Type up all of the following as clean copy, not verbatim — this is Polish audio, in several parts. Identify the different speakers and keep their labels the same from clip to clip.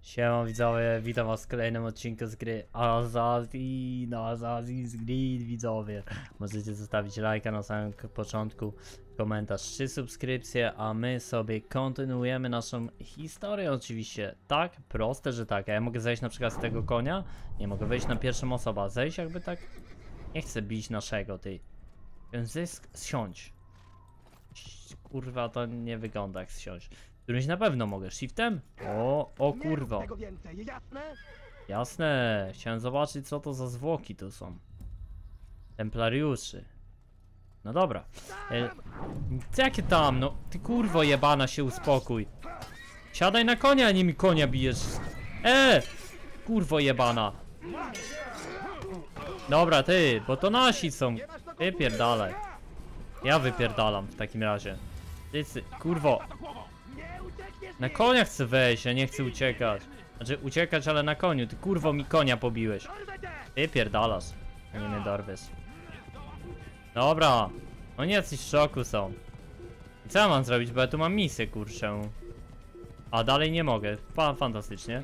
Speaker 1: Siema widzowie, witam was w kolejnym odcinku z gry Assassin's Creed widzowie. Możecie zostawić lajka na samym początku, komentarz, 3 subskrypcje, a my sobie kontynuujemy naszą historię oczywiście. Tak, proste, że tak. A ja mogę zejść na przykład z tego konia? Nie mogę wejść na pierwszą osobę, zejść jakby tak? Nie chcę bić naszego, ty. Więc zsiądź. Kurwa, to nie wygląda jak zsiąść. Którymś na pewno mogę. Shiftem? O kurwa. Jasne. Chciałem zobaczyć, co to za zwłoki tu są. Templariuszy. No dobra. Jakie tam? No ty kurwo jebana, się uspokój. Siadaj na konia, a nie mi konia bijesz. Kurwo jebana. Dobra ty, bo to nasi są. Wypierdalaj. Ja wypierdalam w takim razie. Ty, kurwo. Na konia chcę wejść, ja nie chcę uciekać. Znaczy uciekać, ale na koniu. Ty kurwo mi konia pobiłeś. Ty pierdalasz. A nie mnie dorwiesz. Dobra. Oni jacyś w szoku są. I co ja mam zrobić, bo ja tu mam misję, kurczę. A dalej nie mogę. Fantastycznie.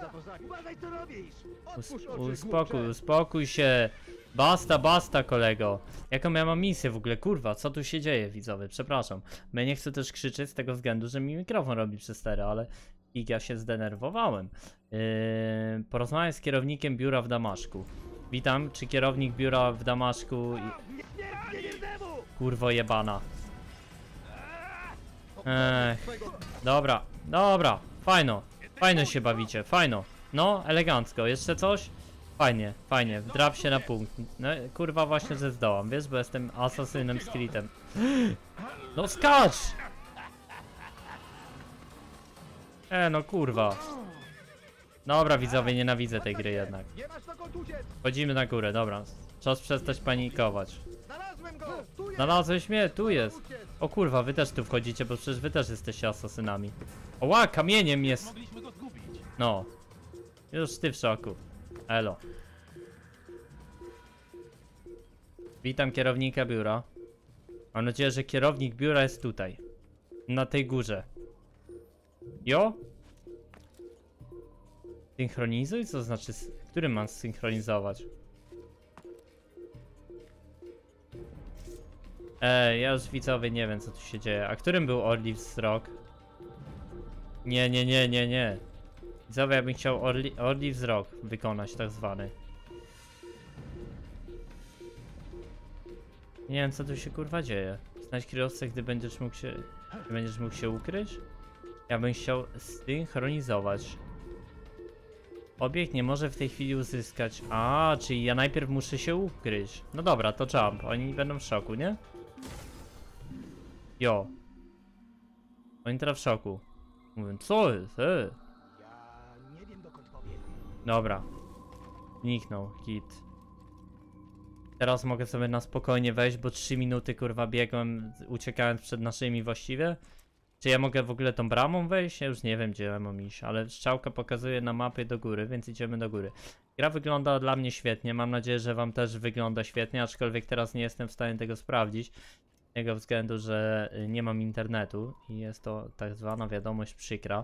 Speaker 1: Uspokój się. Basta kolego. Jaką ja mam misję w ogóle, kurwa, co tu się dzieje, widzowie, przepraszam. Ja nie chcę też krzyczeć z tego względu, że mi mikrofon robi przez stery, ale ja się zdenerwowałem. Porozmawiam z kierownikiem biura w Damaszku. Witam, czy kierownik biura w Damaszku... Kurwo jebana. Dobra, fajno się bawicie, fajno. No, elegancko, jeszcze coś? Fajnie, wdrap się na punkt. No, kurwa właśnie, że zdołam, wiesz, bo jestem asasynem z Creedem. No skacz! No kurwa. Dobra widzowie, nienawidzę tej gry jednak. Chodzimy na górę, dobra. Czas przestać panikować. Znalazłeś mnie? Tu jest. O kurwa, wy też tu wchodzicie, bo przecież wy też jesteście asasynami. Oła, kamieniem jest. No. Już ty w szoku. Elo. Witam kierownika biura. Mam nadzieję, że kierownik biura jest tutaj. Na tej górze. Jo? Synchronizuj? Co znaczy, którym mam synchronizować? Ja już widzowie nie wiem, co tu się dzieje. A którym był Orli wzrok? Nie. Widzowie, ja bym chciał Orli wzrok wykonać, tak zwany. Nie wiem, co tu się kurwa dzieje. Znajdź kierowcę, gdy będziesz mógł się ukryć? Ja bym chciał synchronizować. Obiekt nie może w tej chwili uzyskać. Czyli ja najpierw muszę się ukryć. No dobra, to jump. Oni będą w szoku, nie? Jo. Oni teraz w szoku. Mówią, co jest? Dobra. Zniknął, git. Teraz mogę sobie na spokojnie wejść, bo 3 minuty kurwa biegłem, uciekając przed naszymi właściwie. Czy ja mogę w ogóle tą bramą wejść? Ja już nie wiem, gdzie ja mam iść, ale strzałka pokazuje na mapie do góry, więc idziemy do góry. Gra wygląda dla mnie świetnie, mam nadzieję, że wam też wygląda świetnie, aczkolwiek teraz nie jestem w stanie tego sprawdzić. Z tego względu, że nie mam internetu i jest to tak zwana wiadomość przykra.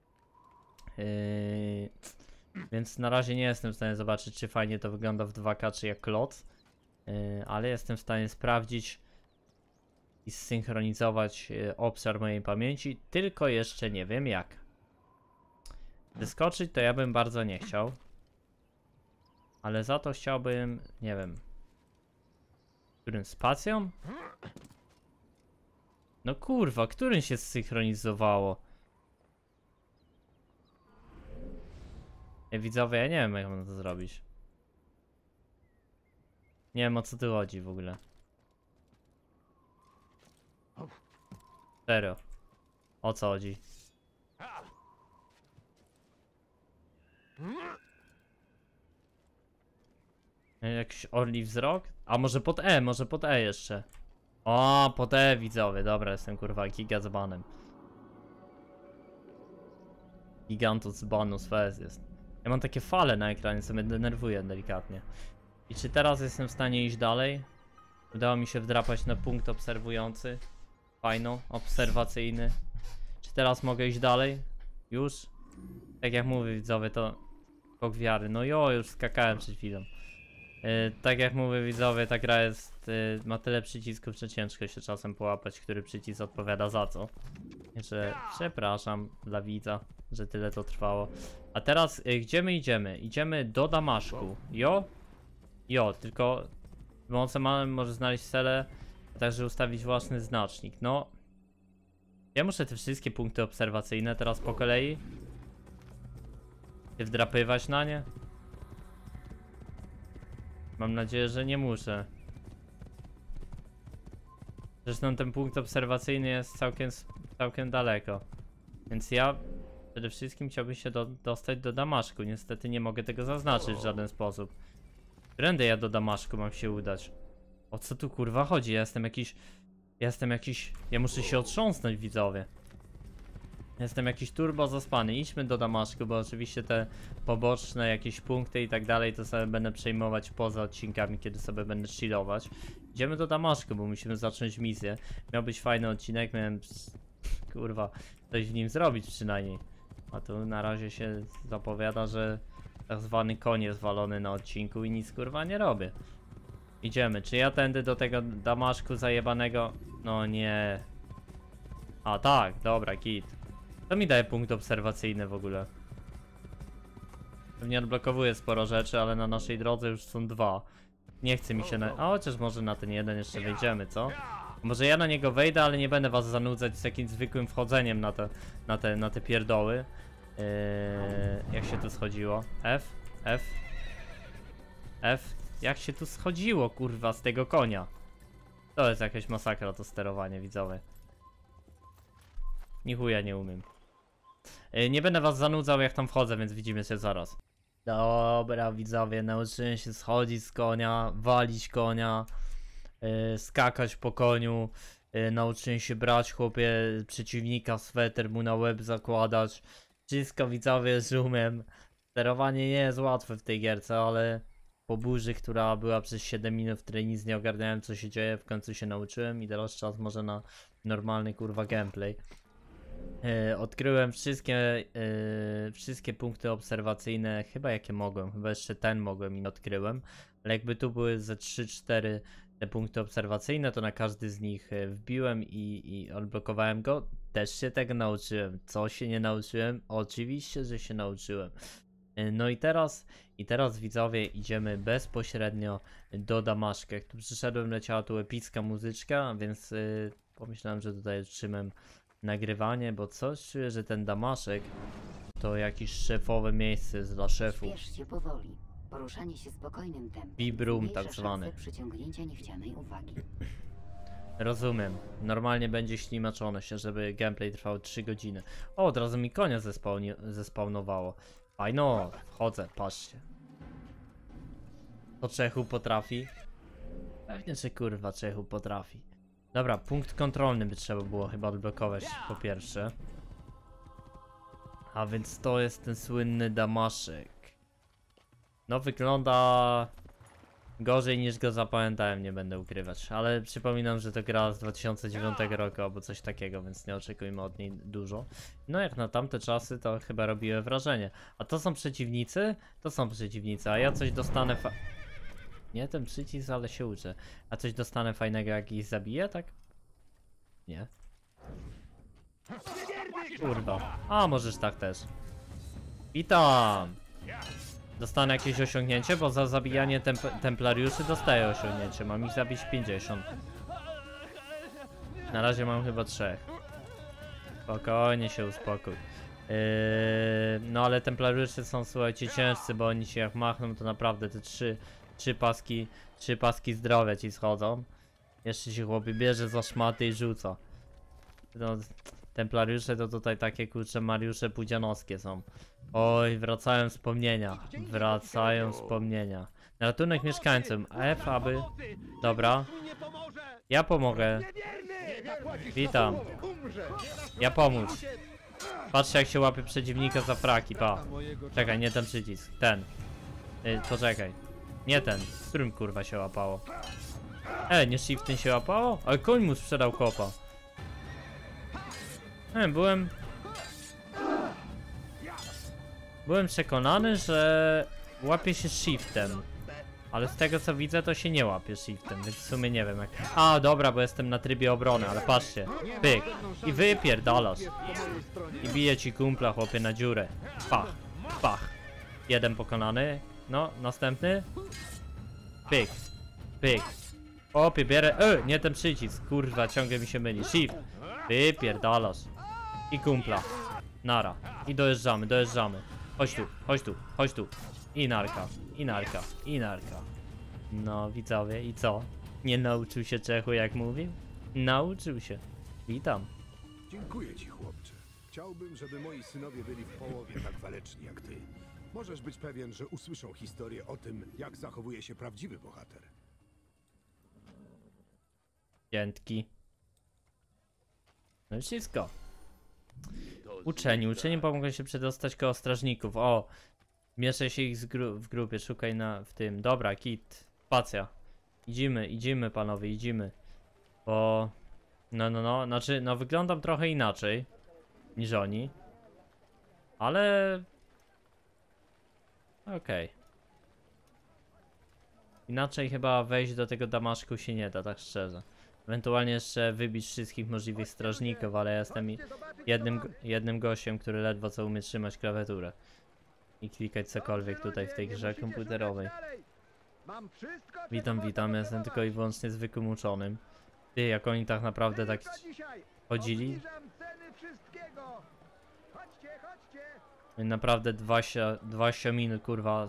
Speaker 1: Więc na razie nie jestem w stanie zobaczyć, czy fajnie to wygląda w 2K, czy jak kloc. Ale jestem w stanie sprawdzić i zsynchronizować obszar mojej pamięci, tylko jeszcze nie wiem jak. Wyskoczyć to ja bym bardzo nie chciał. Ale za to chciałbym, nie wiem. Którym spacją? No kurwa, którym się zsynchronizowało? Widzowie, ja nie wiem jak mam to zrobić. Nie wiem o co tu chodzi w ogóle. Serio. O co chodzi? Jakiś orli wzrok? A może pod E jeszcze. O, pod E widzowie, dobra, jestem kurwa giga z banem. Gigantus banus fez jest. Ja mam takie fale na ekranie, co mnie denerwuje delikatnie. I czy teraz jestem w stanie iść dalej? Udało mi się wdrapać na punkt obserwujący. Fajno, obserwacyjny. Czy teraz mogę iść dalej? Już? Tak jak mówię widzowie, to skok wiary. No jo, już skakałem przed chwilą. Tak jak mówię widzowie, ta gra jest, ma tyle przycisków, że ciężko się czasem połapać, który przycisk odpowiada za co. Że przepraszam dla widza, że tyle to trwało. A teraz gdzie my idziemy? Idziemy do Damaszku. Jo? Jo, tylko pomocą mamy może znaleźć cele, także ustawić własny znacznik. No, ja muszę te wszystkie punkty obserwacyjne teraz po kolei się wdrapywać na nie. Mam nadzieję, że nie muszę. Zresztą ten punkt obserwacyjny jest całkiem daleko. Więc ja przede wszystkim chciałbym się dostać do Damaszku. Niestety nie mogę tego zaznaczyć w żaden sposób. Którędy ja do Damaszku mam się udać? O co tu kurwa chodzi? Ja muszę się otrząsnąć widzowie. Jestem jakiś turbo zaspany. Idźmy do Damaszku, bo oczywiście te poboczne jakieś punkty i tak dalej to sobie będę przejmować poza odcinkami, kiedy sobie będę chillować. Idziemy do Damaszku, bo musimy zacząć misję. Miał być fajny odcinek, miałem kurwa coś w nim zrobić przynajmniej. A tu na razie się zapowiada, że tak zwany koń jest walony na odcinku i nic kurwa nie robię. Idziemy. Czy ja tędy do tego Damaszku zajebanego? No nie. A tak, dobra, git. To mi daje punkt obserwacyjny w ogóle. Pewnie odblokowuje sporo rzeczy, ale na naszej drodze już są 2. Nie chce mi się na... A chociaż może na ten jeden jeszcze wejdziemy, co? Może ja na niego wejdę, ale nie będę was zanudzać z jakimś zwykłym wchodzeniem na te pierdoły. Jak się tu schodziło? F? F? F? Jak się tu schodziło, kurwa, z tego konia? To jest jakaś masakra, to sterowanie, widzowie. Ni chuja nie umiem. Nie będę was zanudzał jak tam wchodzę, więc widzimy się zaraz. Dobra widzowie, nauczyłem się schodzić z konia, walić konia, skakać po koniu, nauczyłem się brać chłopie przeciwnika, sweter mu na łeb zakładać. Wszystko widzowie już umiem. Sterowanie nie jest łatwe w tej gierce, ale po burzy, która była przez 7 minut, w której nic nie ogarniałem co się dzieje, w końcu się nauczyłem i teraz czas może na normalny kurwa gameplay. Odkryłem wszystkie punkty obserwacyjne, chyba jakie mogłem, chyba jeszcze ten mogłem i nie odkryłem, ale jakby tu były ze 3-4 te punkty obserwacyjne, to na każdy z nich wbiłem i odblokowałem go. Też się tego nauczyłem. Co się nie nauczyłem? Oczywiście, że się nauczyłem. No i teraz widzowie idziemy bezpośrednio do Damaszka. Jak tu przyszedłem, leciała tu epicka muzyczka, więc pomyślałem, że tutaj trzymam nagrywanie, bo coś czuję, że ten Damaszek to jakieś szefowe miejsce jest dla szefów.
Speaker 2: Spiesz się powoli. Poruszanie się spokojnym tempem.
Speaker 1: Vibrum
Speaker 2: zmniejsza
Speaker 1: tak zwany.
Speaker 2: szansę przyciągnięcia niechcianej uwagi.
Speaker 1: Rozumiem. Normalnie będzie ślimaczone się, żeby gameplay trwał 3 godziny. O, od razu mi konia zespawnowało. Fajno, wchodzę, patrzcie. To Czechu potrafi? Pewnie, że kurwa Czechu potrafi. Dobra, punkt kontrolny by trzeba było chyba odblokować po pierwsze. A więc to jest ten słynny Damaszek. No wygląda gorzej niż go zapamiętałem, nie będę ukrywać. Ale przypominam, że to gra z 2009 roku albo coś takiego, więc nie oczekujmy od niej dużo. No jak na tamte czasy to chyba robiły wrażenie. A to są przeciwnicy? To są przeciwnicy, a ja coś dostanę nie ten przycisk, ale się uczę. A coś dostanę fajnego jak ich zabiję, tak? Nie. Kurwa. A możesz tak też. Witam! Dostanę jakieś osiągnięcie, bo za zabijanie templariuszy dostaję osiągnięcie. Mam ich zabić 50. Na razie mam chyba 3. Spokojnie się uspokój. No ale templariusze są, słuchajcie, ciężcy, bo oni się jak machną, to naprawdę te trzy paski zdrowia ci schodzą. Jeszcze się chłopie bierze za szmaty i rzuca. No, templariusze to tutaj takie kurcze Mariusze pudzianowskie są. Oj, wracają wspomnienia. Wracają wspomnienia. Na ratunek mieszkańcom. F, aby... Dobra. Ja pomogę. Witam. Ja pomóc. Patrzcie jak się łapie przeciwnika za fraki, pa. Czekaj, nie ten przycisk. Ten. Poczekaj. Nie ten. Z którym kurwa się łapało? Nie shiftem się łapało? Ale koń mu sprzedał kopa. Byłem... Byłem przekonany, że łapie się shiftem. Ale z tego co widzę, to się nie łapie shiftem, więc w sumie nie wiem jak... A, dobra, bo jestem na trybie obrony, ale patrzcie. Pyk. I wypierdalasz. I bije ci kumpla, chłopie, na dziurę. Pach. Pach. Jeden pokonany. No, następny. Pyk. Pyk. Chłopie, bierę... nie ten przycisk. Kurwa, ciągle mi się myli. Shift. Wypierdalasz. I kumpla. Nara. I dojeżdżamy, dojeżdżamy. Chodź tu, chodź tu, chodź tu. I narka, i narka, i narka. No, widzowie, i co? Nie nauczył się Czechu, jak mówił? Nauczył się. Witam.
Speaker 3: Dziękuję ci, chłopcze. Chciałbym, żeby moi synowie byli w połowie tak waleczni jak ty. Możesz być pewien, że usłyszą historię o tym, jak zachowuje się prawdziwy bohater.
Speaker 1: Dzięki. No i wszystko. Uczeni pomogą się przedostać koło strażników. O! Mieszaj się ich w grupie, szukaj w tym. Dobra, kit. Spacja. Idziemy panowie, idziemy. Bo... No, znaczy, no wyglądam trochę inaczej niż oni. Ale... Okej. Inaczej chyba wejść do tego damaszku się nie da, tak szczerze. Ewentualnie jeszcze wybić wszystkich możliwych strażników, ale ja jestem jednym gościem, który ledwo co umie trzymać klawiaturę. I klikać cokolwiek tutaj w tej grze komputerowej. Witam, jestem tylko i wyłącznie zwykłym uczonym. Ty, jak oni tak naprawdę tak chodzili? Oni naprawdę 20 minut, kurwa,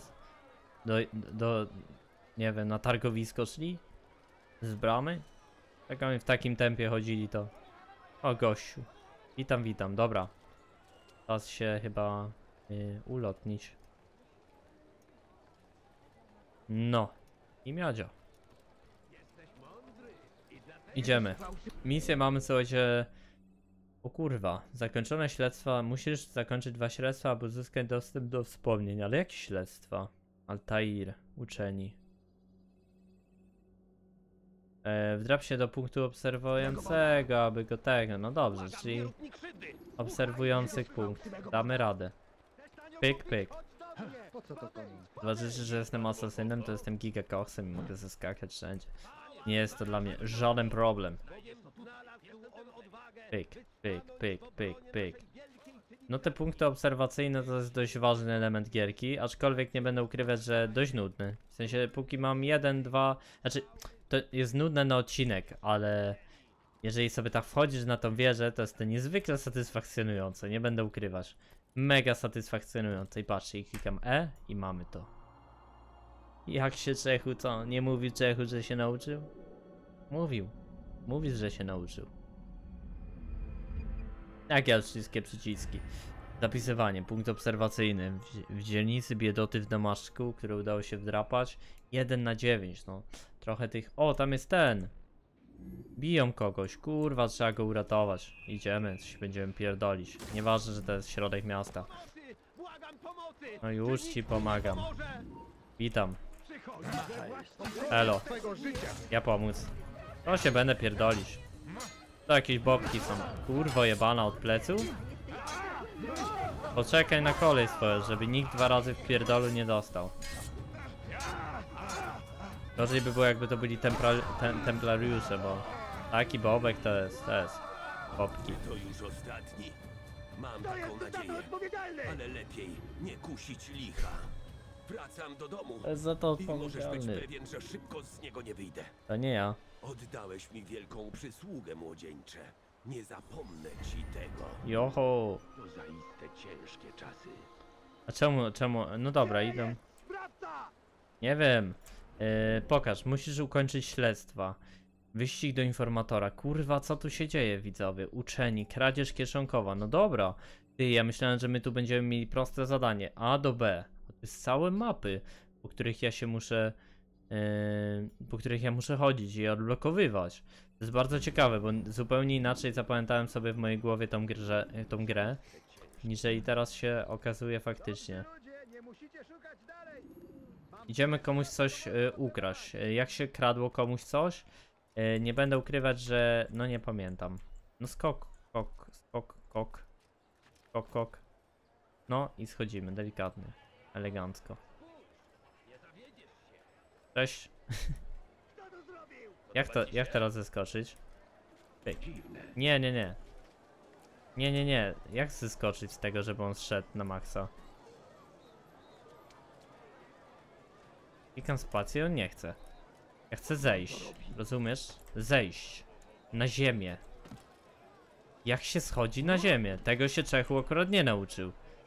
Speaker 1: nie wiem, na targowisko szli? Z bramy? Jak oni w takim tempie chodzili, to... O, gościu. Witam, dobra. Czas się chyba ulotnić. No. I miodzio. Idziemy. Misję mamy, słuchajcie... O kurwa. Zakończone śledztwa. Musisz zakończyć 2 śledztwa, aby uzyskać dostęp do wspomnień. Ale jakie śledztwa? Altair. Uczeni. Wdrap się do punktu obserwującego, aby go tego. No dobrze, czyli... Obserwujący punkt. Damy radę. Pyk, pyk. Zobaczycie, że jestem asasynem, to jestem gigakoksem i mogę zeskakać wszędzie. Nie jest to dla mnie żaden problem. Pyk, pyk, pyk, pyk, pyk. No te punkty obserwacyjne to jest dość ważny element gierki, aczkolwiek nie będę ukrywać, że dość nudny. W sensie póki mam 1, 2... Znaczy, to jest nudne na odcinek, ale... Jeżeli sobie tak wchodzisz na tą wieżę, to jest to niezwykle satysfakcjonujące, nie będę ukrywać. Mega satysfakcjonujące. I patrzcie, i klikam E i mamy to. Jak się Czechu, co? Nie mówi Czechu, że się nauczył? Mówił. Mówisz, że się nauczył. Jak ja wszystkie przyciski. Zapisywanie, punkt obserwacyjny. W dzielnicy biedoty w Damaszku, które udało się wdrapać. 1/9, no. Trochę tych... O, tam jest ten! Biją kogoś, kurwa, trzeba go uratować. Idziemy, coś będziemy pierdolić. Nieważne, że to jest środek miasta. No już ci pomagam. Witam. Elo. Ja pomóc. To się będę pierdolić. To jakieś bobki są. Kurwo jebana od pleców. Poczekaj na kolej swoją, żeby nikt 2 razy w pierdolu nie dostał. Gorzej by było, jakby to byli templariusze, bo taki bobek to jest bobki.
Speaker 4: To już ostatni. Mam taką nadzieję, ale lepiej nie kusić licha. Wracam do domu
Speaker 1: Za to
Speaker 4: i możesz być
Speaker 1: odpowiedzialny.
Speaker 4: pewien, że szybko z niego nie wyjdę.
Speaker 1: To nie ja.
Speaker 4: Oddałeś mi wielką przysługę, młodzieńcze. Nie zapomnę ci tego.
Speaker 1: Joho.
Speaker 4: To zaiste ciężkie czasy.
Speaker 1: A czemu? No dobra, idę. Nie wiem. Pokaż, musisz ukończyć śledztwa. Wyścig do informatora. Kurwa, co tu się dzieje, widzowie? Uczeni, kradzież kieszonkowa. No dobra. Ty, ja myślałem, że my tu będziemy mieli proste zadanie. A do B. To jest całe mapy, po których ja się muszę... po których ja muszę chodzić i je odblokowywać. To jest bardzo ciekawe, bo zupełnie inaczej zapamiętałem sobie w mojej głowie tą grę, niżeli teraz się okazuje faktycznie. Idziemy komuś coś ukraść. Jak się kradło komuś coś? Nie będę ukrywać, że... No nie pamiętam. No skok. No i schodzimy, delikatnie, elegancko. Cześć. Jak teraz zeskoczyć? Ej. Nie. Nie. Jak zeskoczyć z tego, żeby on zszedł na maksa? Klikam spację, on nie chce. Ja chcę zejść. Rozumiesz? Zejść. Na ziemię. Jak się schodzi na ziemię? Tego się Czechu akurat nie nauczył.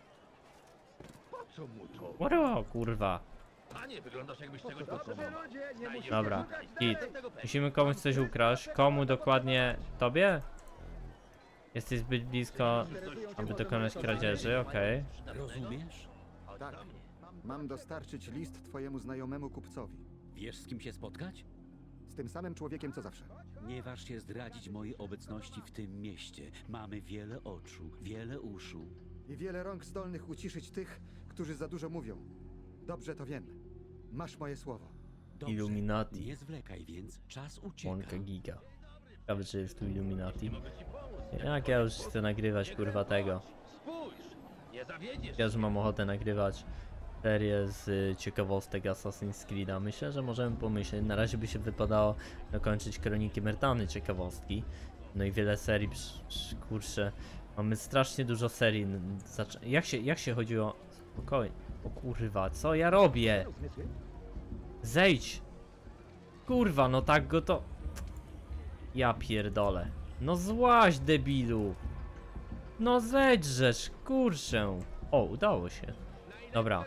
Speaker 1: O kurwa.
Speaker 4: Panie, wyglądasz jakbyś czegoś potrzebował.
Speaker 1: Dobra, git. Musimy komuś coś ukraść. Komu dokładnie? Tobie? Jesteś zbyt blisko, aby dokonać kradzieży, okej.
Speaker 5: Rozumiesz?
Speaker 6: Tak. Mam dostarczyć list twojemu znajomemu kupcowi.
Speaker 5: Wiesz, z kim się spotkać?
Speaker 6: Z tym samym człowiekiem co zawsze.
Speaker 5: Nie waż się zdradzić mojej obecności w tym mieście. Mamy wiele oczu, wiele uszu.
Speaker 6: I wiele rąk zdolnych uciszyć tych, którzy za dużo mówią. Dobrze to wiem. Masz moje słowo.
Speaker 5: Dobrze,
Speaker 1: Illuminati.
Speaker 5: nie zwlekaj więc, czas ucieka.
Speaker 1: Monka giga. Ciekawe, czy jest tu Illuminati. Jak ja już chcę nagrywać, kurwa, tego.
Speaker 4: Nie zawiedziesz.
Speaker 1: Ja już mam ochotę nagrywać serię z ciekawostek Assassin's Creed'a. Myślę, że możemy pomyśleć. Na razie by się wypadało dokończyć Kroniki Myrtany, ciekawostki. No i wiele serii, kurczę. Mamy strasznie dużo serii. Jak się chodziło? Spokojnie. O kurwa, co ja robię? Zejdź! Kurwa, no tak go to... Ja pierdolę. No złaź, debilu! No zejdźżesz, kurczę! O, udało się. Dobra.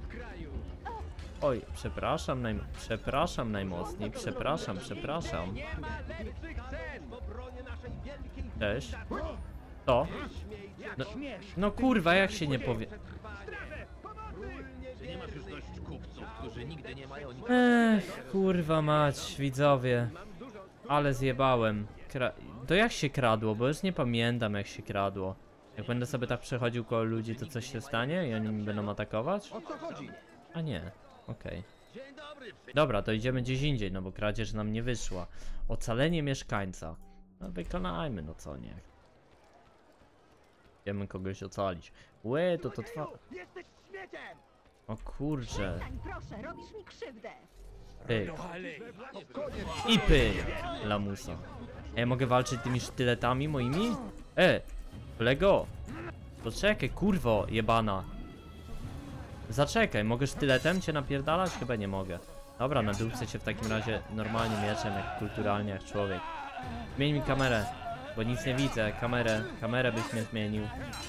Speaker 1: Oj, przepraszam najmocniej, przepraszam. Cześć. To? No kurwa, jak się nie powie...
Speaker 4: Czy nie masz już dość kupców, którzy nigdy nie mają nic?
Speaker 1: Kurwa mać, widzowie. Ale zjebałem. To jak się kradło? Bo już nie pamiętam, jak się kradło. Jak będę sobie tak przechodził koło ludzi, to coś się stanie i oni mi będą atakować? A nie, okej. Dobra, to idziemy gdzieś indziej, no bo kradzież nam nie wyszła. Ocalenie mieszkańca. No wykonajmy, no co nie. Idziemy kogoś ocalić. Łe, to trwa... O kurczę.
Speaker 7: Proszę, robisz mi krzywdę.
Speaker 1: Pyk. I pyk. Lamusa. Ja mogę walczyć tymi sztyletami moimi? Kolego. Poczekaj, kurwo jebana. Zaczekaj, mogę sztyletem cię napierdalać? Chyba nie mogę. Dobra, nadupcę cię w takim razie normalnie mieczem, jak kulturalnie, jak człowiek. Zmień mi kamerę, bo nic nie widzę. Kamerę byś mnie zmienił.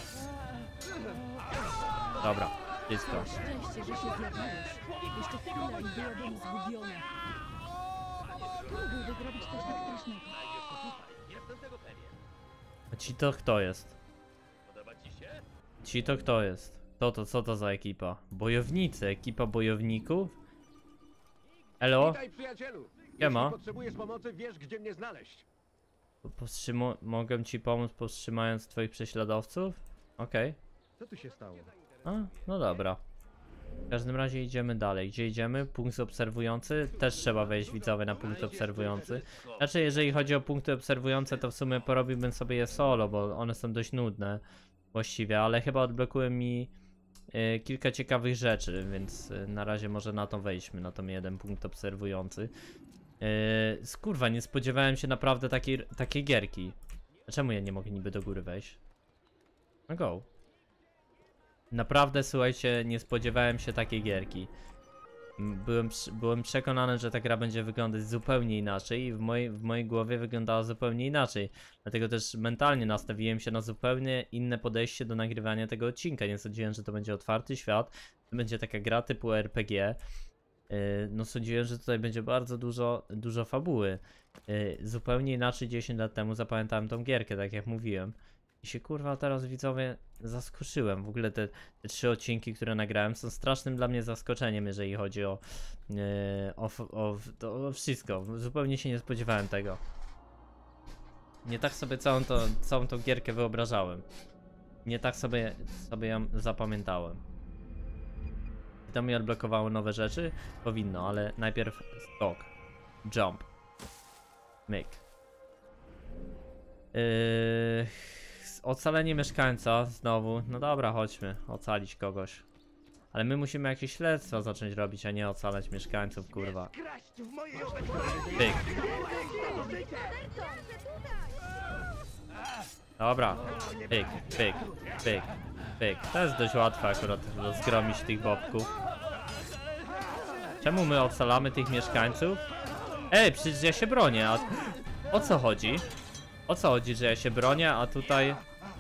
Speaker 1: Dobra, wszystko.
Speaker 7: Szczęście, że się zjawiłeś. Jeszcze chwilę i byłabym zgubiona. Mógłby zrobić coś tak strasznego.
Speaker 1: A ci to kto jest? Ci to kto jest? Co to za ekipa? Bojownicy, ekipa bojowników? Elo?
Speaker 3: Witaj, przyjacielu.
Speaker 1: Siema.
Speaker 3: Jeśli potrzebujesz pomocy, wiesz, gdzie mnie znaleźć.
Speaker 1: Mogę ci pomóc powstrzymając twoich prześladowców? Okej.
Speaker 3: Co tu się stało?
Speaker 1: A, no dobra. W każdym razie idziemy dalej. Gdzie idziemy? Punkt obserwujący. Też trzeba wejść, widzowie, na punkt obserwujący. Znaczy, jeżeli chodzi o punkty obserwujące, to w sumie porobiłbym sobie je solo, bo one są dość nudne właściwie, ale chyba odblokuje mi kilka ciekawych rzeczy, więc na razie może na to wejdźmy, na ten jeden punkt obserwujący. Kurwa, nie spodziewałem się naprawdę takiej gierki. Czemu ja nie mogę niby do góry wejść? No go. Naprawdę, słuchajcie, nie spodziewałem się takiej gierki. Byłem przekonany, że ta gra będzie wyglądać zupełnie inaczej i w mojej głowie wyglądała zupełnie inaczej. Dlatego też mentalnie nastawiłem się na zupełnie inne podejście do nagrywania tego odcinka. Nie sądziłem, że to będzie otwarty świat, to będzie taka gra typu RPG. No sądziłem, że tutaj będzie bardzo dużo fabuły. Zupełnie inaczej 10 lat temu zapamiętałem tą gierkę, tak jak mówiłem. I się kurwa teraz, widzowie, zaskoczyłem. W ogóle te 3 odcinki, które nagrałem, są strasznym dla mnie zaskoczeniem, jeżeli chodzi o wszystko. Zupełnie się nie spodziewałem tego. Nie tak sobie całą tą gierkę wyobrażałem. Nie tak sobie ją zapamiętałem. I to mi odblokowało nowe rzeczy? Powinno, ale najpierw skok. Jump. Myk. ocalenie mieszkańca znowu. No dobra, chodźmy, ocalić kogoś. Ale my musimy jakieś śledztwa zacząć robić, a nie ocalać mieszkańców, kurwa. Pyk. Dobra, pyk, pyk, pyk, pyk. To jest dość łatwe akurat zgromić tych bobków. Czemu my ocalamy tych mieszkańców? Ej, przecież ja się bronię, a... O co chodzi? O co chodzi, że ja się bronię, a tutaj...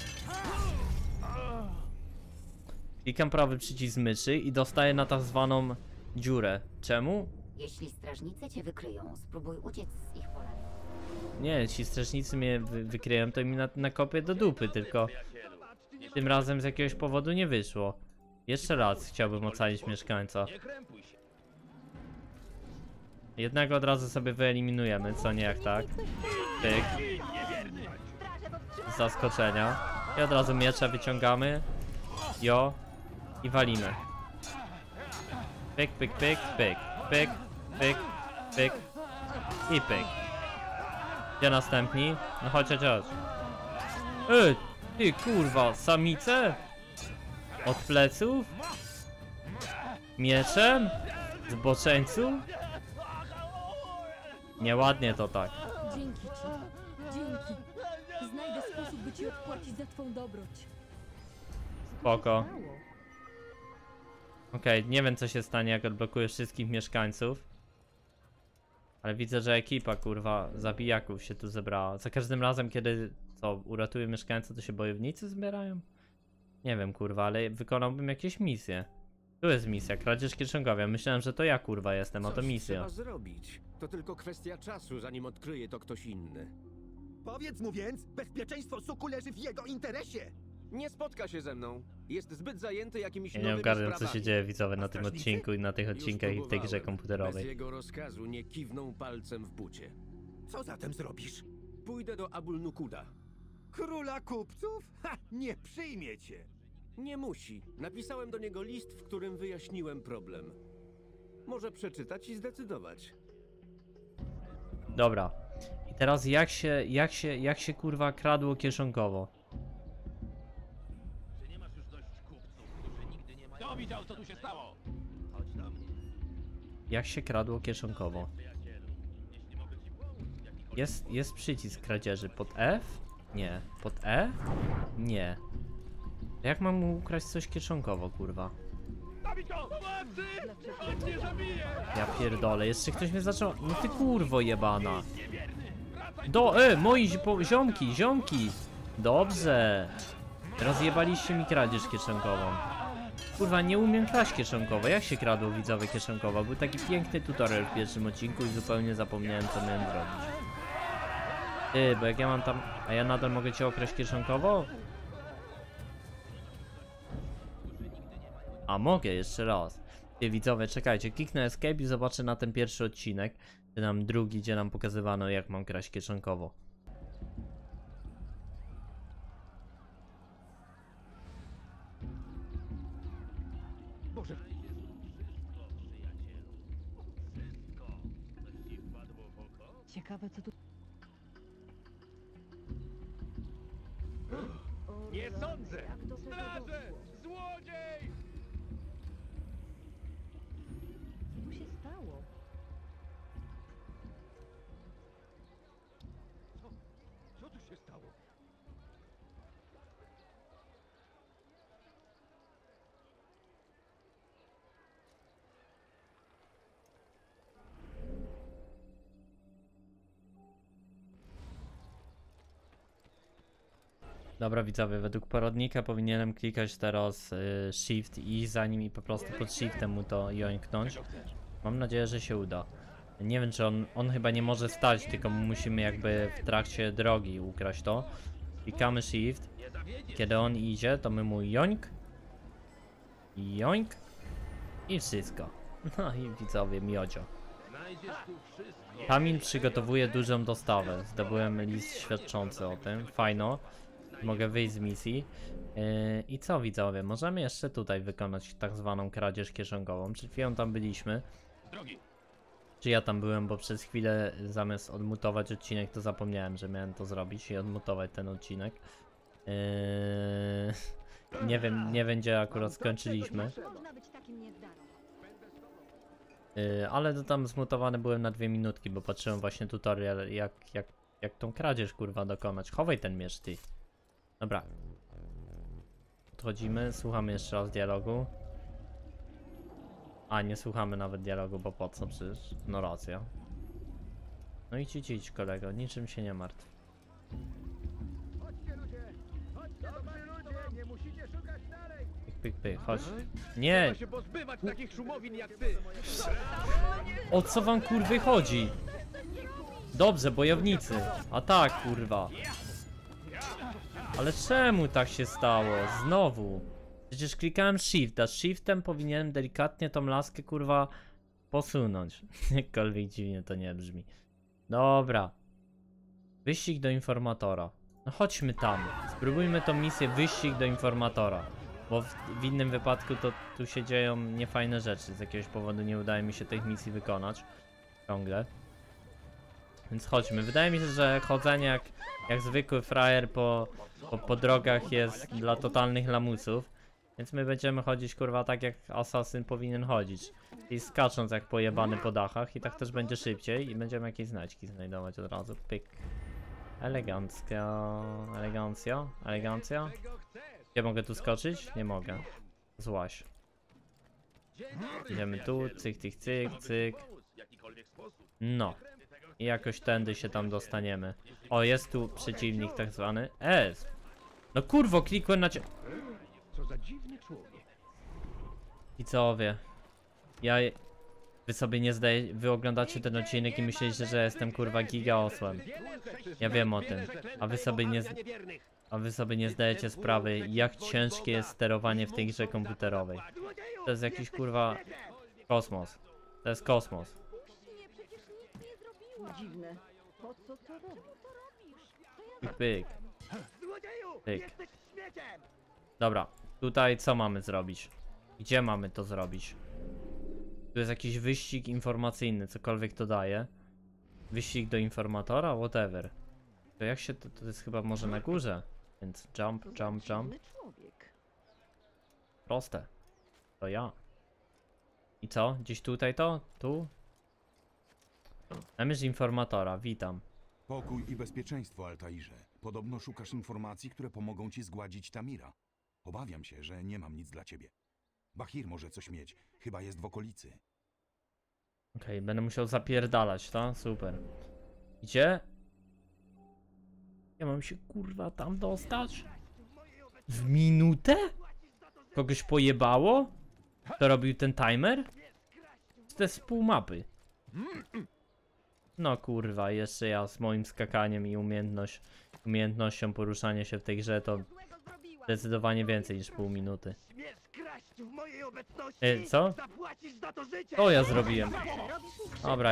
Speaker 1: Klikam prawy przycisk myszy i dostaję na tak zwaną dziurę. Czemu?
Speaker 2: Jeśli strażnicy cię wykryją, spróbuj uciec z ich pola.
Speaker 1: Nie, ci strażnicy mnie wykryją, to mi nakopię do dupy, tylko... Tym razem z jakiegoś powodu nie wyszło. Jeszcze raz chciałbym ocalić mieszkańca. Jednego od razu sobie wyeliminujemy, co nie jak tak. Pyk. Z zaskoczenia. I od razu miecze wyciągamy. Jo. I walimy. Pyk, pyk, pyk, pyk, pyk, pyk, pyk. I pyk. Gdzie następni? No chodź, chodź, chodź. Ty kurwa, samice? Od pleców? Mieczem? Zboczeńców? Nieładnie to tak.
Speaker 7: Dzięki ci. Dzięki. Znajdę sposób, by ci odpłacić za twą dobroć.
Speaker 1: Spoko.
Speaker 7: Mało.
Speaker 1: Okej, nie wiem co się stanie jak odblokuję wszystkich mieszkańców. Ale widzę, że ekipa kurwa zabijaków się tu zebrała. Za każdym razem kiedy uratuję mieszkańców, to się bojownicy zbierają? Nie wiem kurwa, ale wykonałbym jakieś misje. Tu jest misja, kradzież kieszonkowa. Myślałem, że to ja kurwa jestem, a to misja.
Speaker 4: Trzeba zrobić. To tylko kwestia czasu, zanim odkryje to ktoś inny.
Speaker 8: Powiedz mu więc, bezpieczeństwo suku leży w jego interesie.
Speaker 4: Nie spotka się ze mną. Jest zbyt zajęty jakimiś
Speaker 1: Ja nie
Speaker 4: nowymi
Speaker 1: ogarniam co
Speaker 4: sprawami.
Speaker 1: się dzieje widzowie na tym
Speaker 8: strażnicy?
Speaker 1: odcinku i na tych
Speaker 4: Już
Speaker 1: odcinkach i w tej grze
Speaker 4: próbowałem.
Speaker 1: komputerowej.
Speaker 4: Bez jego rozkazu nie kiwną palcem w bucie.
Speaker 8: Co zatem zrobisz?
Speaker 4: Pójdę do Abul-Nukuda.
Speaker 8: Króla kupców? Ha, nie przyjmie cię.
Speaker 4: Nie musi. Napisałem do niego list, w którym wyjaśniłem problem. Może przeczytać i zdecydować.
Speaker 1: Dobra. I teraz jak się kurwa kradło kieszonkowo?
Speaker 9: Kto widział, co tu się stało?
Speaker 1: Jak się kradło kieszonkowo? Jest przycisk kradzieży. Pod F? Nie. Pod E? Nie. Jak mam mu ukraść coś kieszonkowo, kurwa? Ja pierdolę, jeszcze ktoś mnie zaczął... No ty kurwo jebana. Moi ziomki! Dobrze. Rozjebaliście mi kradzież kieszonkową. Kurwa, nie umiem kraść kieszonkowo. Jak się kradło widzowie kieszonkowo? Był taki piękny tutorial w pierwszym odcinku i zupełnie zapomniałem co miałem zrobić. Bo jak ja mam tam... A ja nadal mogę cię okraść kieszonkowo? A mogę, jeszcze raz. Widzowie, czekajcie, kliknę escape i zobaczę na ten pierwszy odcinek, czy nam drugi, gdzie nam pokazywano jak mam kraść kieszonkowo.
Speaker 8: Boże,
Speaker 7: Ciekawe co tu...
Speaker 9: Nie sądzę! Straże! Złodziej!
Speaker 7: Co tu się stało?
Speaker 8: co tu się stało?
Speaker 1: Dobra widzowie, według poradnika powinienem klikać teraz Shift i za nim i po prostu pod Shiftem mu to jońknąć. Mam nadzieję, że się uda. Nie wiem czy on chyba nie może stać, tylko musimy jakby w trakcie drogi ukraść to. Klikamy Shift. Kiedy on idzie, to my mu jońk. Jońk. I wszystko. No i widzowie, miodzio. Kamil przygotowuje dużą dostawę. Zdobyłem list świadczący o tym. Fajno. Mogę wyjść z misji. I co widzowie? Możemy jeszcze tutaj wykonać tak zwaną kradzież kieszonkową. Przed chwilą tam byliśmy. Czy ja tam byłem, bo przez chwilę zamiast odmutować odcinek to zapomniałem, że miałem to zrobić i odmutować ten odcinek. Nie wiem gdzie akurat skończyliśmy.
Speaker 7: Można być takim niezdarnym.
Speaker 1: Ale to tam zmutowany byłem na 2 minutki, bo patrzyłem właśnie tutorial jak tą kradzież kurwa dokonać. Chowaj ten miecz ty. Dobra. Podchodzimy, słuchamy jeszcze raz dialogu. A nie słuchamy nawet dialogu, bo po co przecież? No racja. No idź kolego, niczym się nie martw. Pyk, chodź. Nie!
Speaker 9: Trzeba się pozbywać takich szumowin jak ty.
Speaker 1: O co wam kurwy chodzi? Dobrze, bojownicy. A tak kurwa. Ale czemu tak się stało? Znowu. Przecież klikałem shift, a shiftem powinienem delikatnie tą laskę kurwa posunąć. Jakkolwiek dziwnie to nie brzmi. Dobra. Wyścig do informatora. No chodźmy tam. Spróbujmy tą misję wyścig do informatora. Bo w innym wypadku to tu się dzieją niefajne rzeczy. Z jakiegoś powodu nie udaje mi się tych misji wykonać. Ciągle. Więc chodźmy. Wydaje mi się, że chodzenie jak zwykły frajer po drogach jest dla totalnych lamusów. Więc my będziemy chodzić kurwa tak jak asasyn powinien chodzić. I skacząc jak pojebany po dachach i tak też będzie szybciej i będziemy jakieś znaczki znajdować od razu. Pyk. Elegancko. Elegancja. Gdzie mogę tu skoczyć? Nie mogę. Złaś. Idziemy tu, cyk. No. I jakoś tędy się tam dostaniemy. O, jest tu przeciwnik tak zwany. No kurwo, klikłem na
Speaker 9: Co za dziwny człowiek.
Speaker 1: Widzowie. Wy sobie nie wy oglądacie ten odcinek i myślicie, że jestem kurwa giga osłem. Ja wiem o tym. A wy sobie nie zdajecie sprawy, jak ciężkie jest sterowanie w tej grze komputerowej. To jest jakiś kurwa kosmos. To jest kosmos.
Speaker 7: Dziwne. Po co to robisz?
Speaker 1: Pyk. Dobra, tutaj co mamy zrobić? Gdzie mamy to zrobić? Tu jest jakiś wyścig informacyjny, cokolwiek to daje. Wyścig do informatora? Whatever. To jak się to jest chyba może na górze. Więc jump. Proste. To ja. I co? Gdzieś tutaj to? Tu? Namierz informatora, witam.
Speaker 10: Pokój i bezpieczeństwo, Altairze. Podobno szukasz informacji, które pomogą ci zgładzić Tamira. Obawiam się, że nie mam nic dla ciebie. Bahir może coś mieć. Chyba jest w okolicy.
Speaker 1: Okej, będę musiał zapierdalać, to? Super. Gdzie? Ja mam się kurwa tam dostać? W minutę? Kogoś pojebało? Kto robił ten timer? To jest pół mapy. No kurwa, jeszcze ja z moim skakaniem i umiejętnością poruszania się w tej grze to zdecydowanie więcej niż pół minuty. Co? To ja zrobiłem. Dobra,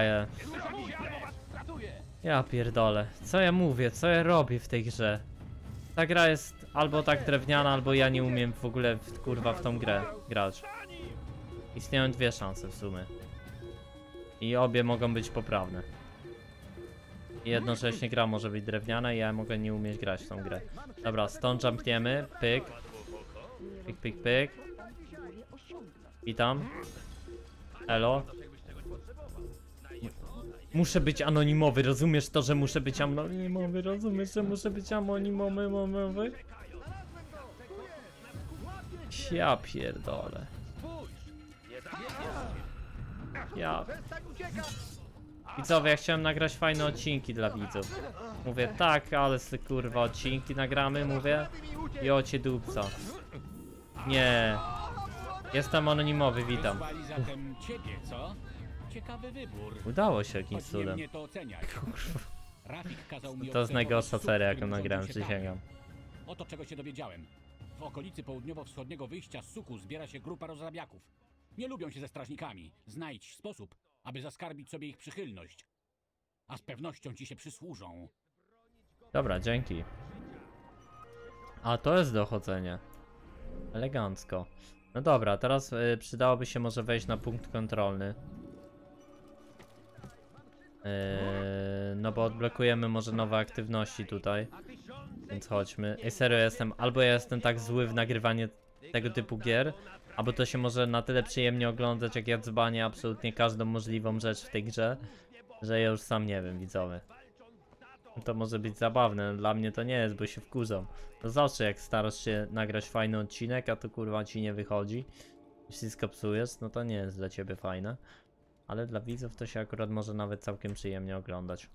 Speaker 1: ja pierdolę. Co ja mówię? Co ja robię w tej grze? Ta gra jest albo tak drewniana, albo ja nie umiem w ogóle kurwa w tą grę grać. Istnieją dwie szanse w sumie. I obie mogą być poprawne. I jednocześnie gra może być drewniana i ja mogę nie umieć grać w tą grę. Dobra, stąd jumpniemy. Pyk. Pyk. Witam. Elo. Muszę być anonimowy, rozumiesz to, że muszę być anonimowy? Rozumiesz, że muszę być anonimowy? Ja pierdolę. Widzowie, ja chciałem nagrać fajne odcinki dla widzów. Mówię, tak, ale kurwa odcinki nagramy, mówię. I ocie dupca. Nie. Jestem anonimowy, witam.
Speaker 5: Ciekawy wybór.
Speaker 1: Udało się jakimś cudem. To jest najgorsza seria, jaką nagrałem, przysięgam.
Speaker 11: Oto czego się dowiedziałem. W okolicy południowo-wschodniego wyjścia z Suku zbiera się grupa rozrabiaków. Nie lubią się ze strażnikami. Znajdź sposób, aby zaskarbić sobie ich przychylność. A z pewnością ci się przysłużą.
Speaker 1: Dobra, dzięki. A to jest dochodzenie. Elegancko. No dobra, teraz przydałoby się może wejść na punkt kontrolny. No bo odblokujemy może nowe aktywności tutaj. Więc chodźmy. Ej, serio jestem, albo ja jestem tak zły w nagrywanie tego typu gier, albo to się może na tyle przyjemnie oglądać, jak ja dzbanię absolutnie każdą możliwą rzecz w tej grze, że ja już sam nie wiem, widzowie. To może być zabawne, dla mnie to nie jest, bo się wkurzam. To zawsze jak starasz się nagrać fajny odcinek, a to kurwa ci nie wychodzi, wszystko psujesz, no to nie jest dla ciebie fajne. Ale dla widzów to się akurat może nawet całkiem przyjemnie oglądać.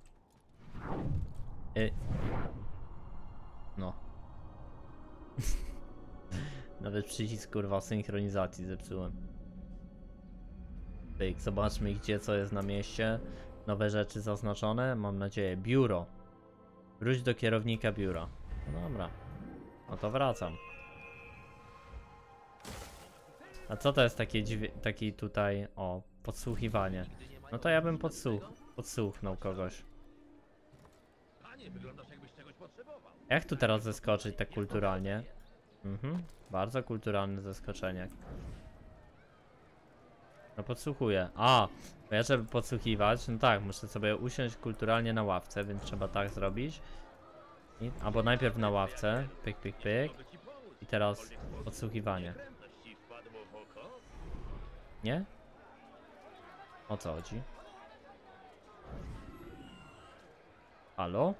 Speaker 1: No. Nawet przycisk kurwa synchronizacji zepsułem. Pyk, zobaczmy gdzie co jest na mieście. Nowe rzeczy zaznaczone, mam nadzieję. Biuro. Wróć do kierownika biura. No dobra. No to wracam. A co to jest taki tutaj, o, podsłuchiwanie? No to ja bym podsłuchnął kogoś. Jak tu teraz zeskoczyć tak kulturalnie? Bardzo kulturalne zaskoczenie. No podsłuchuję. A, bo ja żeby podsłuchiwać, no tak, muszę sobie usiąść kulturalnie na ławce, więc trzeba tak zrobić. Albo najpierw na ławce, pyk, pyk, pyk. I teraz podsłuchiwanie. Nie? O co chodzi? Halo?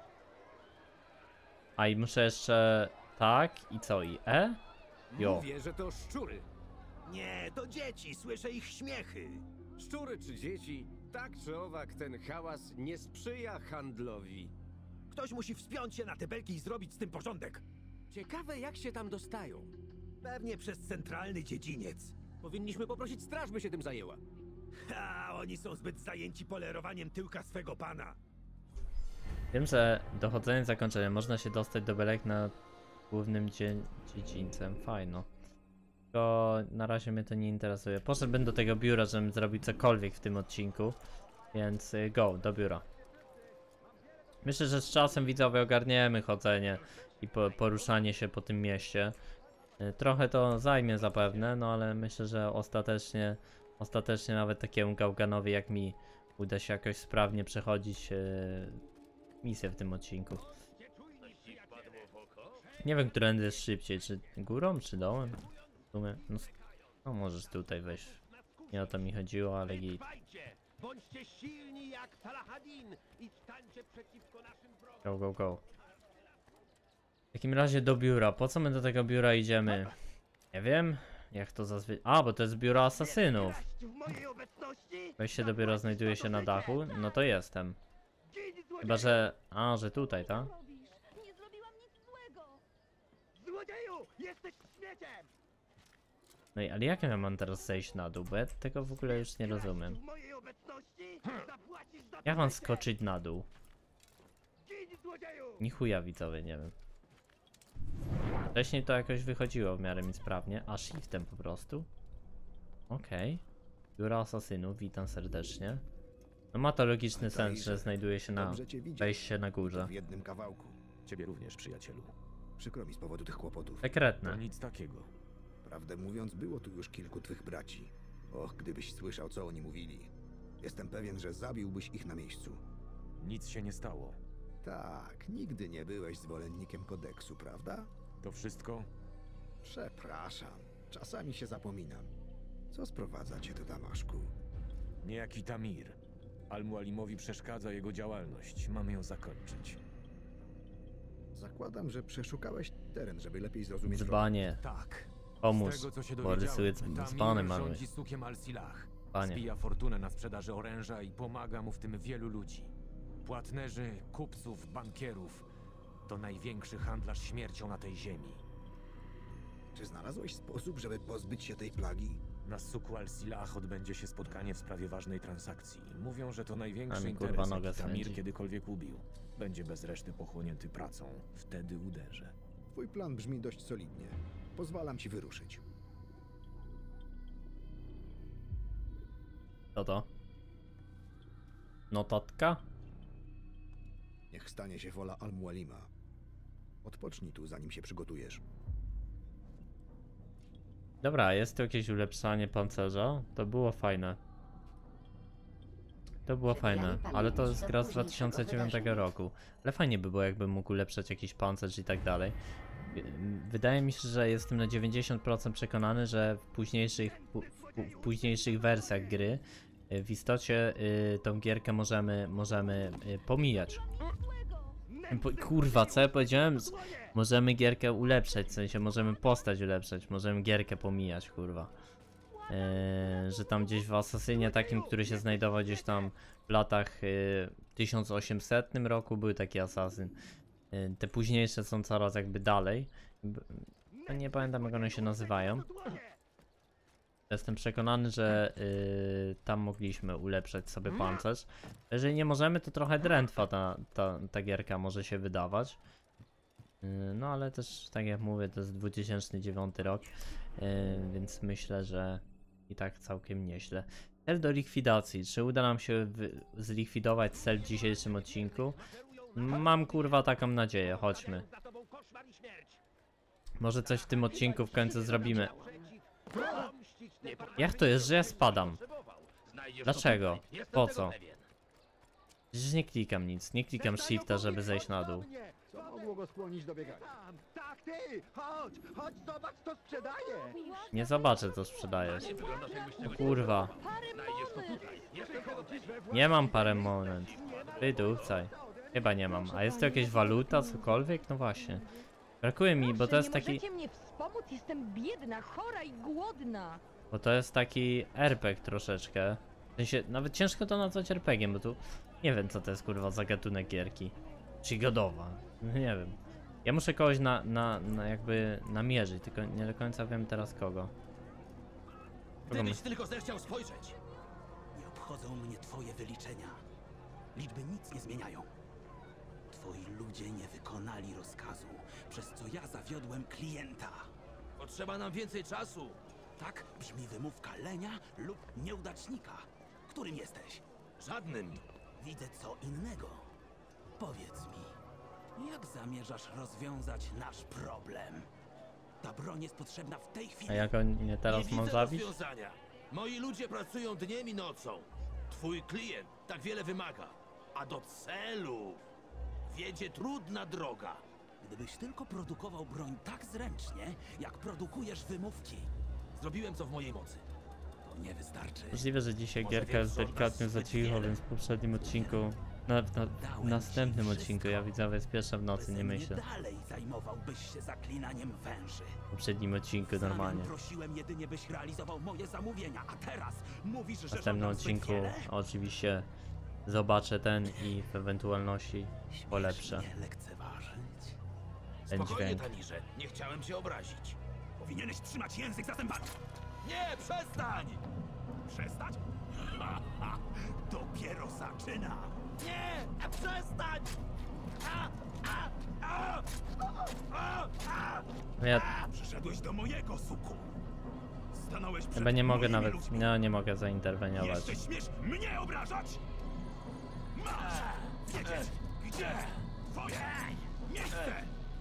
Speaker 1: A i muszę jeszcze... Tak, i co? I E? Jo.
Speaker 8: Mówię, że to szczury.
Speaker 4: Nie, to dzieci, słyszę ich śmiechy.
Speaker 9: Szczury czy dzieci, tak czy owak ten hałas nie sprzyja handlowi.
Speaker 8: Ktoś musi wspiąć się na te belki i zrobić z tym porządek.
Speaker 9: Ciekawe jak się tam dostają.
Speaker 8: Pewnie przez centralny dziedziniec.
Speaker 9: Powinniśmy poprosić straż, by się tym zajęła.
Speaker 8: A oni są zbyt zajęci polerowaniem tyłka swego pana.
Speaker 1: Wiem, że dochodzenie zakończenia można się dostać do belek na głównym dziedzińcem. Fajno. Tylko na razie mnie to nie interesuje. Poszedłbym do tego biura, żebym zrobił cokolwiek w tym odcinku. Więc go, do biura. Myślę, że z czasem widzowie ogarniemy chodzenie i poruszanie się po tym mieście. Trochę to zajmie zapewne, no ale myślę, że ostatecznie nawet takiemu gałganowi jak mi uda się jakoś sprawnie przechodzić misję w tym odcinku. Nie wiem, którędy jest szybciej, czy górą, czy dołem? W sumie, no możesz tutaj wejść. Nie o to mi chodziło, ale git.
Speaker 9: Bądźcie silni jak Salahadin i stańcie przeciwko naszym wrogom.
Speaker 1: Go, go, go. W takim razie do biura. Po co my do tego biura idziemy? Nie wiem. Jak to zazwyczaj... A, bo to jest biuro asasynów. Wejście do biura znajduje się na dachu. No to jestem. Chyba, że... A, że tutaj, tak?
Speaker 7: Nie zrobiłam nic złego!
Speaker 8: Złodzieju, jesteś śmieciem!
Speaker 1: No i ale jak ja mam teraz zejść na dół? Bo ja tego w ogóle już nie rozumiem.
Speaker 8: W mojej obecności zapłacisz za
Speaker 1: Jak mam skoczyć na dół?
Speaker 8: złodzieju!
Speaker 1: Ni chuja widzowie, nie wiem. Wcześniej to jakoś wychodziło w miarę mi sprawnie, a shiftem po prostu. Okej. Biuro asasynów, witam serdecznie. No ma to logiczny sens, że znajduje się na wejście na górze.
Speaker 3: W jednym kawałku.
Speaker 12: Ciebie również, przyjacielu.
Speaker 3: Przykro mi z powodu tych kłopotów.
Speaker 1: Sekretne.
Speaker 12: To nic takiego.
Speaker 3: Prawdę mówiąc, było tu już kilku twych braci. Och, gdybyś słyszał, co oni mówili. Jestem pewien, że zabiłbyś ich na miejscu.
Speaker 12: Nic się nie stało.
Speaker 3: Tak, nigdy nie byłeś zwolennikiem kodeksu, prawda?
Speaker 12: To wszystko?
Speaker 3: Przepraszam, czasami się zapominam. Co sprowadza cię do Damaszku?
Speaker 12: Niejaki Tamir. Al-Mualimowi przeszkadza jego działalność. Mamy ją zakończyć.
Speaker 3: Zakładam, że przeszukałeś teren, żeby lepiej zrozumieć...
Speaker 1: Dzbanie.
Speaker 12: Tak.
Speaker 1: Pomóż.
Speaker 12: Z tego, co się
Speaker 1: Bo rysuje dzbany mamy.
Speaker 12: rządzi sukiem Al-Silah.
Speaker 1: Panie.
Speaker 12: Zbija fortunę na sprzedaży oręża i pomaga mu w tym wielu ludzi. Płatnerzy, kupców, bankierów. To największy handlarz śmiercią na tej ziemi.
Speaker 3: Czy znalazłeś sposób, żeby pozbyć się tej plagi?
Speaker 12: Na suku Al-Silah odbędzie się spotkanie w sprawie ważnej transakcji. Mówią, że to największy
Speaker 1: mi, kurwa,
Speaker 12: interes,
Speaker 1: nogę
Speaker 12: jaki Tamir
Speaker 1: swędzi.
Speaker 12: kiedykolwiek ubił. Będzie bez reszty pochłonięty pracą. Wtedy uderzę.
Speaker 3: Twój plan brzmi dość solidnie. Pozwalam ci wyruszyć.
Speaker 1: Co to? Notatka?
Speaker 3: Niech stanie się wola Al-Mualima. Odpocznij tu, zanim się przygotujesz.
Speaker 1: Dobra, jest tu jakieś ulepszanie pancerza? To było fajne. To było fajne, ale to jest gra z 2009 roku. Ale fajnie by było, jakbym mógł ulepszać jakiś pancerz i tak dalej. Wydaje mi się, że jestem na 90% przekonany, że w późniejszych wersjach gry w istocie tą gierkę możemy pomijać. Kurwa, co ja powiedziałem? Możemy gierkę ulepszać, w sensie możemy postać ulepszać, możemy gierkę pomijać, kurwa. Że tam gdzieś w Asasynie takim, który się znajdował gdzieś tam w latach 1800 roku był taki asasyn. Te późniejsze są coraz jakby dalej. Nie pamiętam, jak one się nazywają. Jestem przekonany, że tam mogliśmy ulepszać sobie pancerz. Jeżeli nie możemy, to trochę drętwa ta gierka może się wydawać. No ale też, tak jak mówię, to jest 2009 rok, więc myślę, że i tak całkiem nieźle. Cel do likwidacji. Czy uda nam się zlikwidować cel w dzisiejszym odcinku? Mam kurwa taką nadzieję, chodźmy. Może coś w tym odcinku w końcu zrobimy. Jak to jest, że ja spadam? Dlaczego? Po co? Przecież nie klikam nic, nie klikam shifta, żeby zejść na dół.
Speaker 6: Co mogło go skłonić do biegania? Tak, ty! Chodź! Chodź, zobacz, co sprzedaje!
Speaker 1: Nie zobaczę, co sprzedajesz. O kurwa. Nie mam parę moment. Wydupcaj. Chyba nie mam. A jest to jakaś waluta, cokolwiek? No właśnie. Brakuje mi, bo to jest taki...
Speaker 7: Nie możecie mnie wspomóc? Jestem biedna, chora i głodna.
Speaker 1: Bo to jest taki RPG troszeczkę. W sensie, nawet ciężko to nazwać RPG-iem, bo tu... Nie wiem, co to jest kurwa za gatunek gierki. Przygodowa. Nie wiem. Ja muszę kogoś jakby namierzyć, tylko nie do końca wiem teraz kogo.
Speaker 4: Gdybyś tylko zechciał spojrzeć.
Speaker 5: Nie obchodzą mnie twoje wyliczenia. Liczby nic nie zmieniają. Twoi ludzie nie wykonali rozkazu, przez co ja zawiodłem klienta.
Speaker 4: Potrzeba nam więcej czasu.
Speaker 5: Tak brzmi wymówka lenia lub nieudacznika. Którym jesteś?
Speaker 4: Żadnym.
Speaker 5: Widzę co innego. Powiedz mi, jak zamierzasz rozwiązać nasz problem? Ta broń jest potrzebna w tej chwili.
Speaker 1: A jak on teraz
Speaker 4: Nie
Speaker 1: mam
Speaker 4: widzę
Speaker 1: zabić?
Speaker 4: rozwiązania. Moi ludzie pracują dniem i nocą. Twój klient tak wiele wymaga. A do celu wiedzie trudna droga.
Speaker 5: Gdybyś tylko produkował broń tak zręcznie, jak produkujesz wymówki.
Speaker 4: Zrobiłem co w mojej mocy.
Speaker 5: To nie wystarczy.
Speaker 1: Możliwe, że dzisiaj gierka jest delikatnie za cicho, więc w poprzednim odcinku, w następnym odcinku, ja widzowie spieszę w nocy, nie myślę.
Speaker 5: Dalej zajmowałbyś się zaklinaniem węży.
Speaker 1: W poprzednim odcinku normalnie.
Speaker 5: Prosiłem jedynie, byś realizował moje zamówienia, a teraz mówisz, że
Speaker 1: W następnym odcinku oczywiście zobaczę ten i w ewentualności polepszę ten
Speaker 4: Spokojnie,
Speaker 1: dźwięk.
Speaker 4: Tanirze. Nie chciałem cię obrazić.
Speaker 5: Powinieneś trzymać język za zębami.
Speaker 4: Nie, przestań!
Speaker 5: Przestać? Dopiero zaczyna.
Speaker 4: Nie, przestań!
Speaker 1: No ja
Speaker 5: Przyszedłeś do mojego suku. Stanąłeś przed
Speaker 1: chyba nie mogę
Speaker 5: moimi
Speaker 1: nawet,
Speaker 5: ludźmi.
Speaker 1: no nie mogę zainterweniować.
Speaker 5: Jeszcze śmiesz mnie obrażać? Masz! Wiedzieć, gdzie twoje miejsce!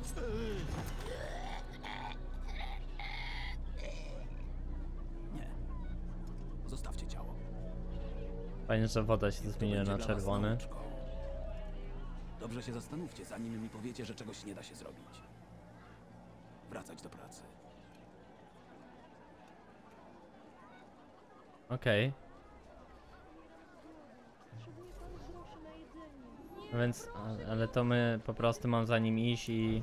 Speaker 5: Nie. Zostawcie ciało.
Speaker 1: Fajnie, że woda się zmieniła na czerwony.
Speaker 5: Dobrze się zastanówcie, zanim mi powiecie, że czegoś nie da się zrobić. Wracać do pracy.
Speaker 1: Okej. No więc, ale to my po prostu mam za nim iść i...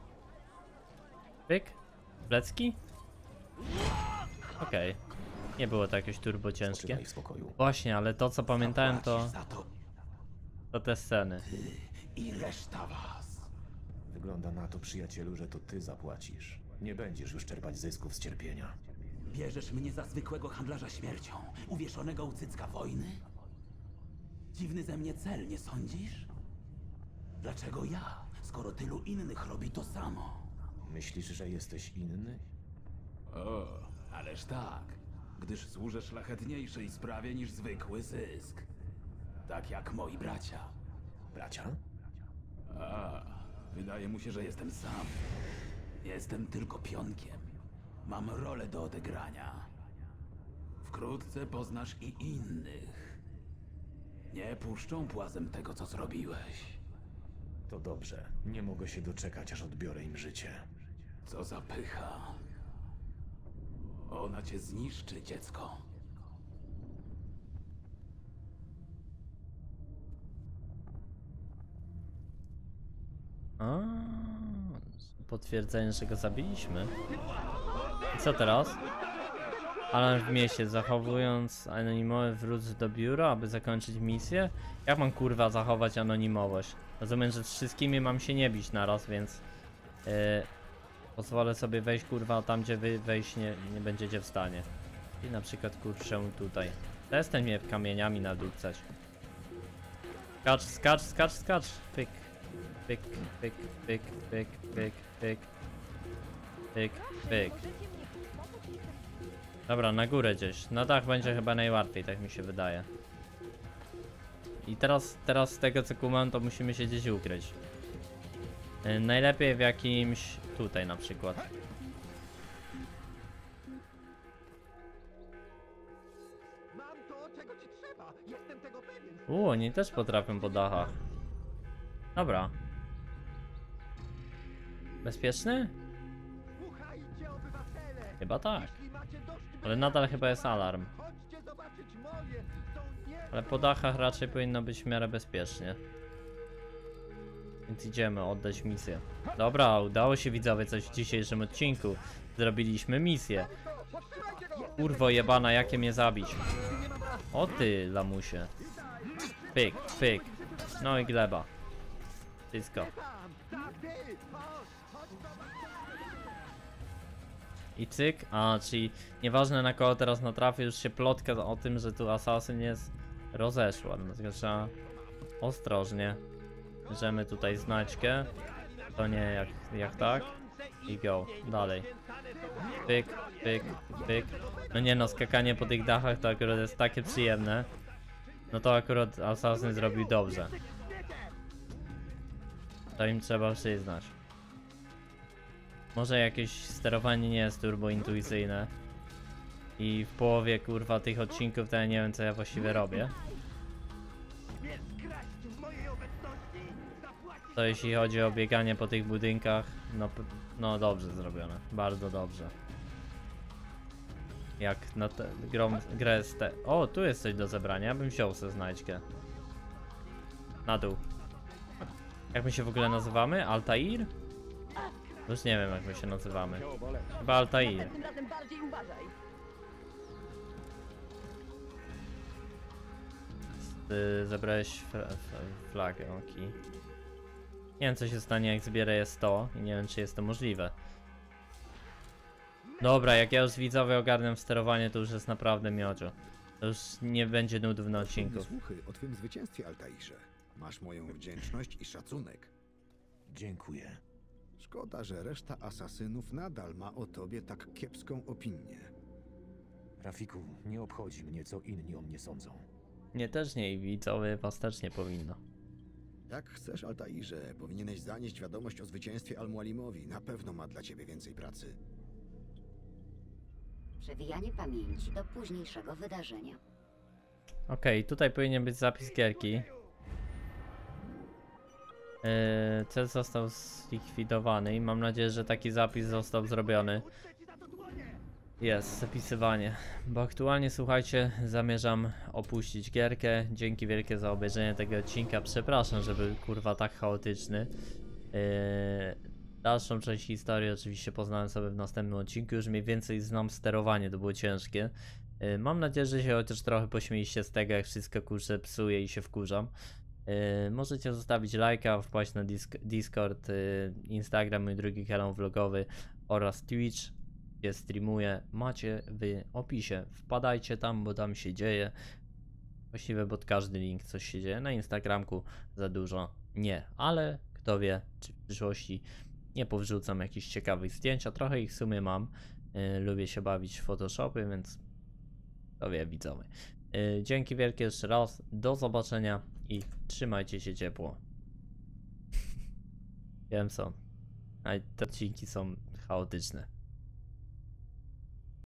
Speaker 1: Pyk? Plecki? Okej. Nie było to jakieś turbo ciężkie. Właśnie, ale to co pamiętałem to te sceny.
Speaker 5: I reszta was.
Speaker 13: Wygląda na to, przyjacielu, że to ty zapłacisz. Nie będziesz już czerpać zysków z cierpienia.
Speaker 5: Bierzesz mnie za zwykłego handlarza śmiercią, uwieszonego u cycka wojny? Dziwny ze mnie cel, nie sądzisz? Dlaczego ja, skoro tylu innych robi to samo?
Speaker 13: Myślisz, że jesteś inny?
Speaker 5: O, ależ tak. Gdyż służę szlachetniejszej sprawie niż zwykły zysk. Tak jak moi bracia.
Speaker 13: Bracia?
Speaker 5: A, wydaje mu się, że jestem sam. Jestem tylko pionkiem. Mam rolę do odegrania. Wkrótce poznasz i innych. Nie puszczą płazem tego, co zrobiłeś.
Speaker 13: To dobrze. Nie mogę się doczekać, aż odbiorę im życie.
Speaker 5: Co za pycha. Ona cię zniszczy, dziecko.
Speaker 1: A, potwierdzenie, że go zabiliśmy. I co teraz? Alarm w mieście. Zachowując anonimowość, wróć do biura, aby zakończyć misję. Jak mam kurwa zachować anonimowość? Rozumiem, że z wszystkimi mam się nie bić naraz, więc pozwolę sobie wejść kurwa tam, gdzie wy wejść nie będziecie w stanie. I na przykład kurczę tutaj. Przestań mnie kamieniami nadupcać. Skacz, skacz, skacz, skacz. Pyk. Pyk, pyk, pyk, pyk, pyk, pyk. Pyk, pyk. Dobra, na górę gdzieś. Na dach będzie chyba najłatwiej, tak mi się wydaje. I teraz z tego co kumam, to musimy się gdzieś ukryć. Najlepiej w jakimś... tutaj na przykład. Oni też potrafią po dachach. Dobra. Bezpieczny? Chyba tak. Ale nadal chyba jest alarm. Ale po dachach raczej powinno być w miarę bezpiecznie. Więc idziemy oddać misję. Dobra, udało się widzowie coś w dzisiejszym odcinku. Zrobiliśmy misję. Kurwo jebana, jakie mnie zabić. O ty, lamusie. Pyk, pyk. No i gleba. Wszystko. I cyk, czyli nieważne na kogo teraz natrafię, już się plotka o tym, że tu asasyn jest rozeszła, dlatego trzeba ostrożnie. Bierzemy tutaj znaczkę, to nie jak tak i go, dalej. Pyk, pyk, pyk. No nie no, skakanie po tych dachach to akurat jest takie przyjemne. No to akurat asasyn zrobił dobrze. To im trzeba przyznać. Może jakieś sterowanie nie jest turbo intuicyjne. I w połowie kurwa tych odcinków to ja nie wiem co ja właściwie robię. To jeśli chodzi o bieganie po tych budynkach, no dobrze zrobione. Bardzo dobrze. Jak na grę z te... O, tu jest coś do zebrania, ja bym wziął sobie znajdźkę. Na dół. Jak my się w ogóle nazywamy? Altair? Już nie wiem jak my się nazywamy. Chyba Altair. Zebrałeś flagę, okej. Nie wiem co się stanie jak zbierę je 100 i nie wiem czy jest to możliwe. Dobra, jak ja już widzowie ogarnę sterowanie, to już jest naprawdę miodzio. To już nie będzie nudów na odcinku.
Speaker 3: Słuchy o twym zwycięstwie, Altairze. Masz moją wdzięczność i szacunek.
Speaker 13: Dziękuję.
Speaker 3: Szkoda, że reszta asasynów nadal ma o tobie tak kiepską opinię.
Speaker 13: Rafiku, nie obchodzi mnie, co inni o mnie sądzą.
Speaker 1: Mnie też nie i widzowie was też nie powinno.
Speaker 3: Jak chcesz, Altairze, powinieneś zanieść wiadomość o zwycięstwie Al-Mualimowi. Na pewno ma dla ciebie więcej pracy.
Speaker 2: Przewijanie pamięci do późniejszego wydarzenia.
Speaker 1: Okej, tutaj powinien być zapis gierki. Cel został zlikwidowany i mam nadzieję, że taki zapis został zrobiony. Jest, zapisywanie. Bo aktualnie, słuchajcie, zamierzam opuścić gierkę. Dzięki wielkie za obejrzenie tego odcinka. Przepraszam, że był kurwa tak chaotyczny. Dalszą część historii oczywiście poznałem sobie w następnym odcinku. Już mniej więcej znam sterowanie, to było ciężkie. Mam nadzieję, że się chociaż trochę pośmieliście z tego, jak wszystko kurczę psuję i się wkurzam. Możecie zostawić lajka, wpaść na Discord, Instagram, mój drugi kanał vlogowy oraz Twitch, gdzie streamuję. Macie w opisie. Wpadajcie tam, bo tam się dzieje. Właściwie pod każdy link coś się dzieje. Na Instagramku za dużo nie, ale kto wie, czy w przyszłości nie powrzucam jakichś ciekawych zdjęć, a trochę ich w sumie mam. Lubię się bawić w Photoshopy, więc kto wie, widzowie. Dzięki wielkie jeszcze raz, do zobaczenia i trzymajcie się ciepło. Wiem co, te odcinki są chaotyczne.